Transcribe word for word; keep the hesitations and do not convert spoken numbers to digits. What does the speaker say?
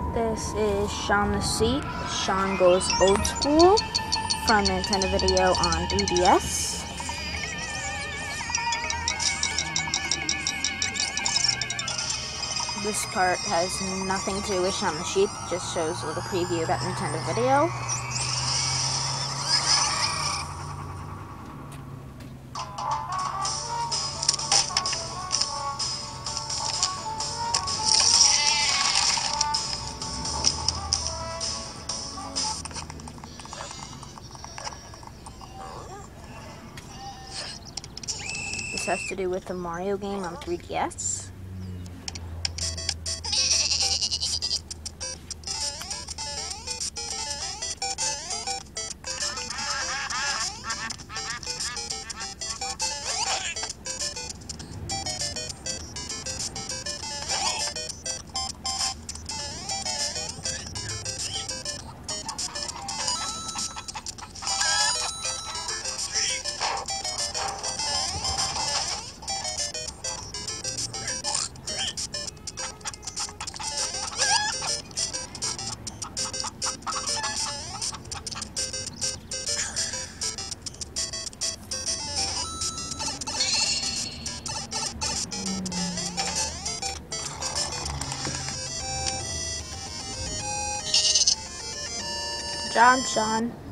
This is Shaun the Seat. Shaun Goes Old School from Nintendo Video on three D S. This part has nothing to do with Shaun the Sheep, just shows a little preview about Nintendo Video. This has to do with the Mario game on three D S. John, John.